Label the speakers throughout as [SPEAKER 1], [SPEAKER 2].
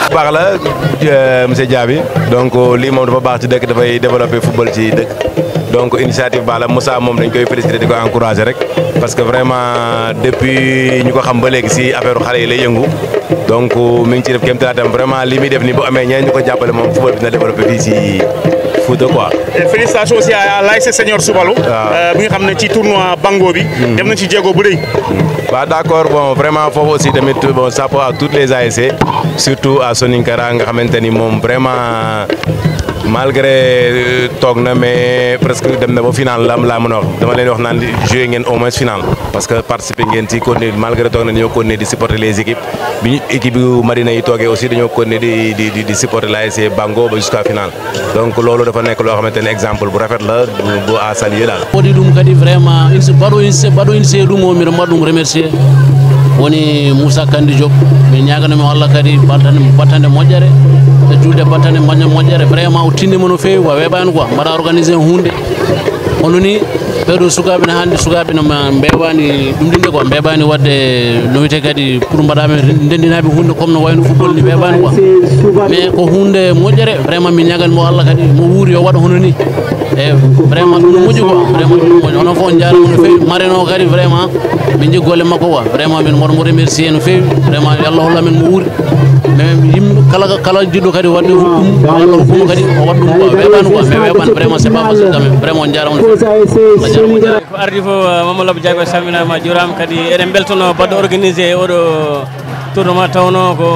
[SPEAKER 1] baax la monsieur Diaby donc lii moom dafa baax ci dëkk dafay développer football ci dëkk donc initiative baax la Moussa moom dañ koy féliciter di ko encourager rek parce que vraiment depuis ñu ko xam ba léegi si affaire xale yi lay yëngu donc mi ngi ci def kéemtalaatam vraiment li muy def nii bu amee ñeneen ñu ko jàppale moom football bi dina développer fii si Fouta quoi.
[SPEAKER 2] Félicitations aussi à l'ASC Senior Soubalou. bi nga xam ne ci tournoi Bango bi. def na ci jéego bu rëy.
[SPEAKER 1] waaw d'accord bon vraiment foofu aussi tamit bon chapeau à toutes les ASC surtout à Soninkara nga xamante ni moom vraiment malgré toog na mais presque dem na ba final laa mën a wax dama leen wax naan joué ngeen au moins final parce que participer ngeen ci continuer malgré toog na dañoo continuer di supporter les équipes bi ñu équipe yu Marina yi toogee aussi dañoo continuer di supporter l'ASC Bango ba jusqu'à final donc loolu dafa nekk loo xamante ne exemple bu rafet la bu à saluer daal.
[SPEAKER 3] wodi ɗum kadi vraiment baɗo in see ɗum o mbiɗo mbaɗa ɗum remercier woni Moussa Kandi Diop mi ñaganami Allah kadi battande moƴƴere e julde battande moƴƴere vraiment o tindima no feewi wa weeɓani quoi mbaɗa organisé hunde hono ni ɓeɗo sukaɓe ne hannde sukaɓe no mbewani ɗumɗinde quoi mbewani wadde no wiyete kadi pour mbaɗaɓe ndendinaɓe hunde comme no wayno football ni weeɓani quoi mais ko hunde moƴƴere vraiment mi ñaganimo Allah kadi mo wuuri yo waɗa hono ni e vraiment ɗum no moƴƴi quoi vraiment ɗum moƴƴi hono fof jarama no feewi mareno kadi vraiment min jii golle makko quoi vraiment min mboɗo mo remercier no feewi vraiment yo Allah holla men mo wuuri mais yimɓe kala jiɗɗo kadi wadde hukkuma Allah hukkuma kadi o waɗa ɗum quoi weeɓani quoi mais weeɓani vraiment c'est pas facile quand même vraiment on jarama no feewi
[SPEAKER 4] ko ardi fof Mamadou Abou Diaby salminama juurama kadi eɗen beltono baɗɗo organisé oɗo tournoi tawno ko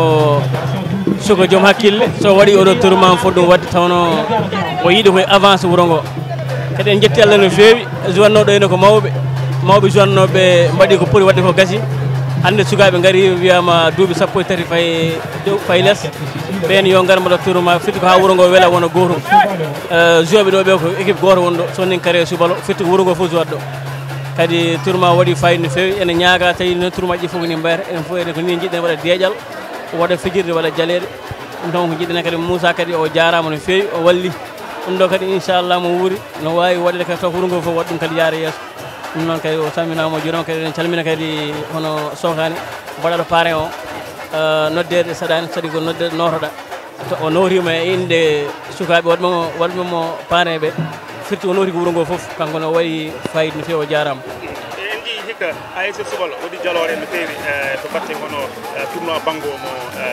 [SPEAKER 4] suka joom hakkille so waɗi oɗo tournoi fof ɗum wadde tawno o yiiɗi koye avance wuuro ngo kadi en jetti Allah no feewi jowannoɗo ene ko mawɓe jowannoɓe mbaɗi ko poti wadde ko gasi hande sukaɓe gaari wiyama duuɓi sappo e tati fay less ɓen yo gar mbaɗa tournoi firti ko ha wuuro ngo weela wona gotum jouɓe ɗo ɓe ko équipe goto wonɗo Soninkara Soubalo firti ko wuuro ngo fof jouat ɗo kadi tournoi waɗi fayida no fewi ene ñaaga tawi no tournoi ji fof ko ni mbayata enen fof enen ko ni jiɗɗen waɗa deeƴal waɗa fijirde waɗa jaleɗe ɗum tan ko jiɗɗen kadi Moussa kadi o jarama no fewi o walli ɗum ɗo kadi inchallah mo wuuri no wawi waɗede kadi taw ko wuuro ngo fof waɗa ɗum kadi yaara yeeso ɗum noon kadi o salminama o juurama kadi eɗen calmina kadi hono sokani mbaɗaɗo parrain o noddede saɗani saɗi ko noddede notoɗa o notima e inde sukaɓe waɗɓemo parrain ɓe firti o noti ko wuuro ngo foof kanko no wayi fayida no fewi o jarama
[SPEAKER 2] en jii hikka ASC Soubalo waɗi jalore no fewi to batte hono tournoi Bango mo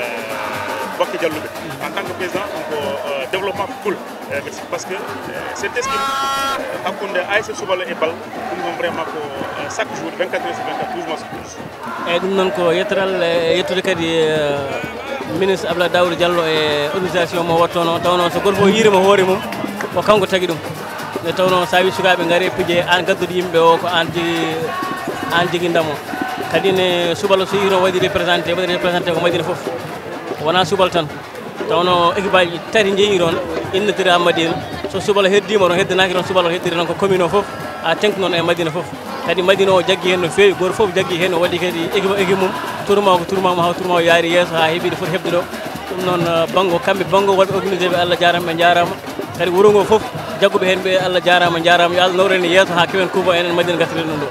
[SPEAKER 2] Bokke Dialluɓe en tant que président ko développement cool parce que cette esquime hakkude ASC Soubalo e bal ɗum ɗon vraiment ko chaque jour 24 heures sur 24 12 mois sur 12
[SPEAKER 4] eyyi ɗum noon ko yettoral yettude kadi ministre Abdoulaye Daouda Diallo e organisation mo wattono tawno so goto fof yiirima hoore mum ko kanko tagui ɗum nde tawno sa wi sukaɓe gaari piije an gaddude yimɓe o ko an jogui ndamo kadi ne Soubalo so yino waɗi représenté ko Madina foof wona Soubalo tan tawno équipe aji tati jeeyi toon innetiri ha Madina so Soubalo heddima toon heddanaki toon Soubalo heddiri noon ko commune o foof ha tenki noon e Madina foof kadi Madina o jaggui hen no fewi goto foof jaggui hen o waɗi kadi équipe mum tournoi ko tournoi mo haw tournoi o yaari yeeso ha heeɓi ɗo foti hebde ɗo ɗum noon Bango kamɓe Bango waɗɓe organisé ɓe Allah jarama ɓe jarama kadi wuuro ngo foof jagguɓe hen ɓe Allah jarama jarama yo Allah nawrene yeeso ha kewen kuuba enen Madina gattiri ɗum ɗo.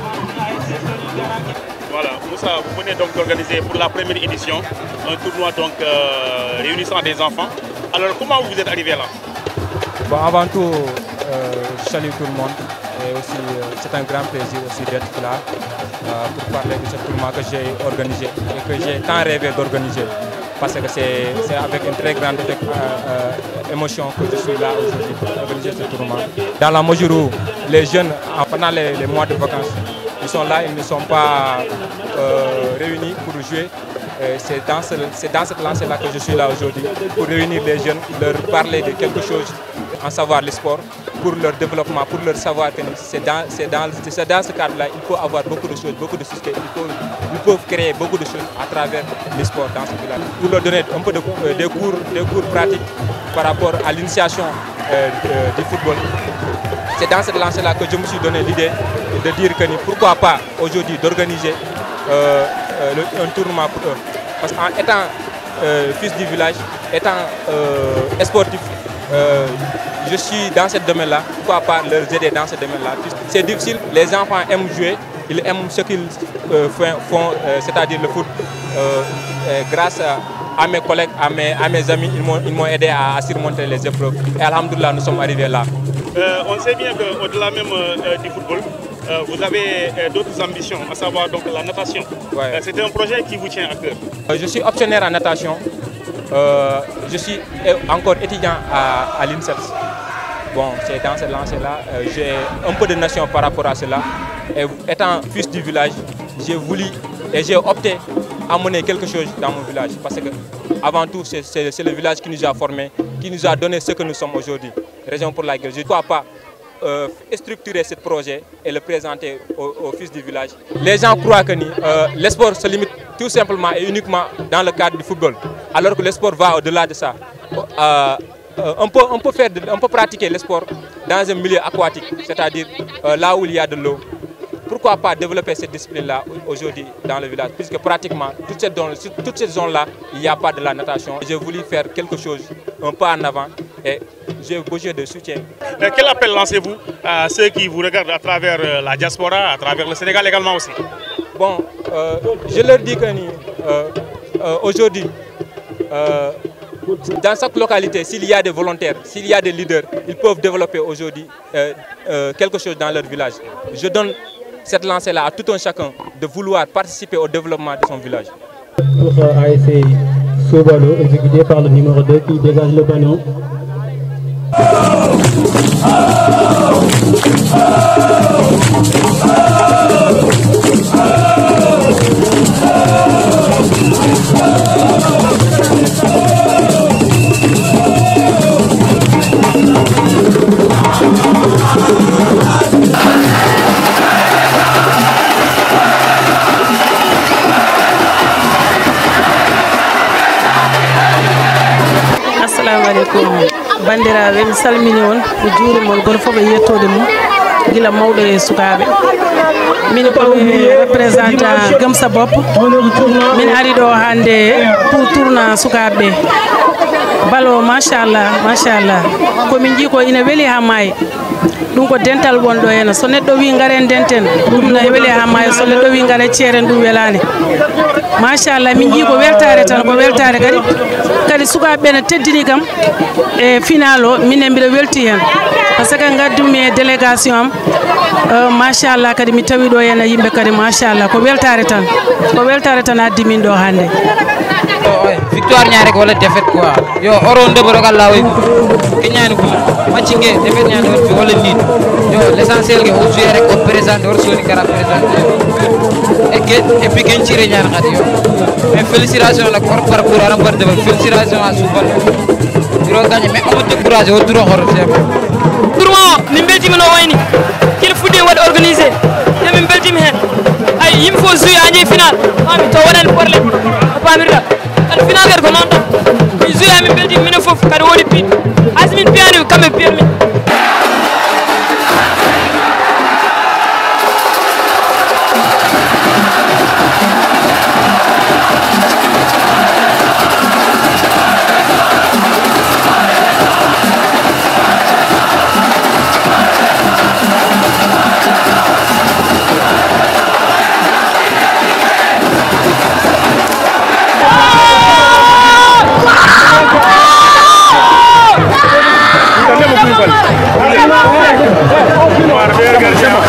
[SPEAKER 2] Voilà, Moussa, vous venez donc d'organiser pour la première édition un tournoi donc réunissant des enfants. Alors comment vous êtes arrivé là?
[SPEAKER 5] Bon, avant tout, je salue tout le monde et aussi c'est un grand plaisir aussi d'être là pour parler de ce tournoi que j'ai organisé et que j'ai tant rêvé d'organiser parce que c'est avec une très grande émotion que je suis là aujourd'hui pour organiser ce tournoi. Dans la mesure où les jeunes, pendant les mois de vacances, ils sont là, ils ne sont pas réunis pour jouer. C'est dans cette lancée-là que je suis là aujourd'hui, pour réunir les jeunes, leur parler de quelque chose, en savoir le sport, pour leur développement, pour leur savoir que c'est dans ce cadre-là, il faut avoir beaucoup de choses, beaucoup de succès, ils peuvent créer beaucoup de choses à travers le sport dans ce village. Pour leur donner un peu des cours pratiques par rapport à l'initiation du football. C'est dans cette lancée-là que je me suis donné l'idée de dire que pourquoi pas aujourd'hui d'organiser un tournoi pour eux. Parce qu'en étant fils du village, étant sportif, je suis dans ce domaine-là, pourquoi pas leur aider dans ce domaine-là. C'est difficile, les enfants aiment jouer, ils aiment ce qu'ils font, c'est-à-dire le foot, grâce à mes collègues, à mes amis, ils m'ont aidé à surmonter les épreuves. Et alhamdoulilah, nous sommes arrivés là.
[SPEAKER 2] On sait bien qu'au-delà même du football, vous avez d'autres ambitions, à savoir donc la natation.
[SPEAKER 5] Ouais.
[SPEAKER 2] C'était un projet qui vous tient à cœur.
[SPEAKER 5] Je suis optionnaire en natation. Je suis encore étudiant à l'INSEPS. Bon, c'est dans cette lancée-là, j'ai un peu de notion par rapport à cela. Et étant fils du village, j'ai voulu et j'ai opté à mener quelque chose dans mon village. Parce que, avant tout, c'est le village qui nous a formés, qui nous a donné ce que nous sommes aujourd'hui. Raison pour laquelle je ne dois pas structurer ce projet et le présenter aux fils du village. Les gens croient que le sport se limite tout simplement et uniquement dans le cadre du football, alors que le sport va au-delà de ça. On peut pratiquer le sport dans un milieu aquatique, c'est-à-dire là où il y a de l'eau. Pourquoi pas développer cette discipline-là aujourd'hui dans le village, puisque pratiquement toute cette zone-là, il n'y a pas de la natation. J'ai voulu faire quelque chose, un pas en avant, et j'ai besoin de soutien.
[SPEAKER 2] Quel appel lancez-vous à ceux qui vous regardent à travers la diaspora, à travers le Sénégal également aussi?
[SPEAKER 5] Bon, je leur dis que aujourd'hui, dans chaque localité, s'il y a des volontaires, s'il y a des leaders, ils peuvent développer aujourd'hui quelque chose dans leur village. Je donne cette lancée-là à tout un chacun de vouloir participer au développement de son village.
[SPEAKER 6] Pour ASC Sobalo, exécuté par le numéro 2 qui dégage le ballon.
[SPEAKER 7] Assalamu alaikum bandiraɓe mi salmini on mi juurimon goto fof e yettode mum gila mawɗo e sukaɓe min komi représentant Gamsa Bopp min ari ɗo hande pour tourna sukaɓe balo machallah komin jii ko ina weeli ha maayi ɗum ko dental wonɗo henna so neɗɗo wi garen denten ɗum ne weeli ha maayi so neɗɗo wi garen ceeren ɗum welani machallah min jii ko weltare tan ko weltare kadi sukaɓe ne teddini kam e final o minen mbiɗa welti hen par ce que gaddumi e délégation am machallah kadi mi tawi ɗo henna yimɓe kadi machallah ko weltare tan addi min ɗo hande
[SPEAKER 8] victoire ñaare ko wala défaite quoi yo oron de boro kala way kenyani ko maccinge défaite ñaare wala nit yo l'essentiel que on jouer rek on présente or soni kara présenter et puis ken tire ñaar xat yo mais félicitations la par parcours aram par de félicitations à Soubal diro gagner mais on décourager o duro xor c'est
[SPEAKER 9] tournoi min beltima no wayni kil fudde wad organiser e min beltima hen ay yim fo jouer añi final ami to wonani problème pamirda al final gar ko non tan mi jouer min beltima minen fof kadi wodi pi asmin piani kambe permi
[SPEAKER 2] Marvel,